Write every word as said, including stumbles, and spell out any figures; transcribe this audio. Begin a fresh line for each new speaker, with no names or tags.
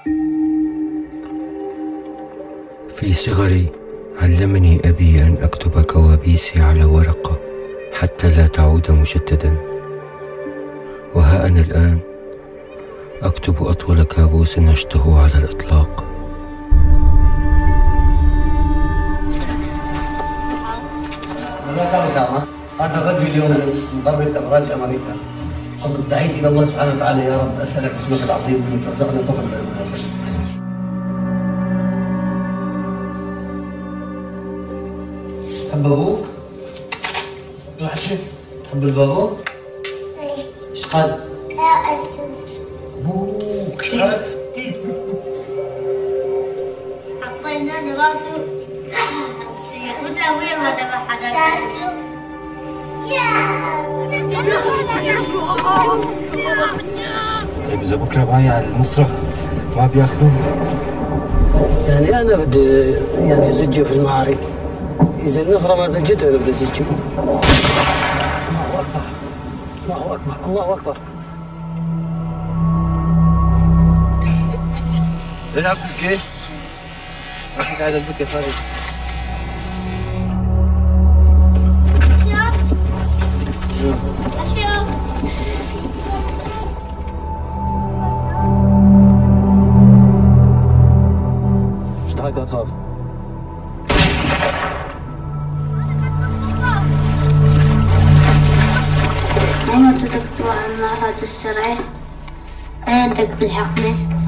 في صغري علمني أبي أن أكتب كوابيسي على ورقة حتى لا تعود مجددا، وها أنا الآن أكتب أطول كابوس عشته على الإطلاق.
هذاك أسامة، هذا الرجل اليوم مقرر أبراج أمريكا. قد دعيت إلى الله سبحانه وتعالى: يا رب أسألك باسمك العظيم أن ترزقني طفل بالمناسبة. تحب أبوك؟ راح تشوف. تحب البابا؟ إيه. إيش قد؟ لا أجلس. أبوك كثير كثير.
حطينا نراتب وتأويل ما ذبح حدا.
طيب إذا بكرة بايع على المسرح ما بياخذوه؟
يعني أنا بدي يعني أزجه في المعارك. إذا النصرة ما زجته أنا بدي أزجه. الله أكبر الله أكبر الله أكبر. ليش عم تبكي؟ راح قاعد أبكي خالد.
أشوف
ايش دعاك تخاف؟
أنا تكتب عن هذا الشرعي عندك بالحقنة.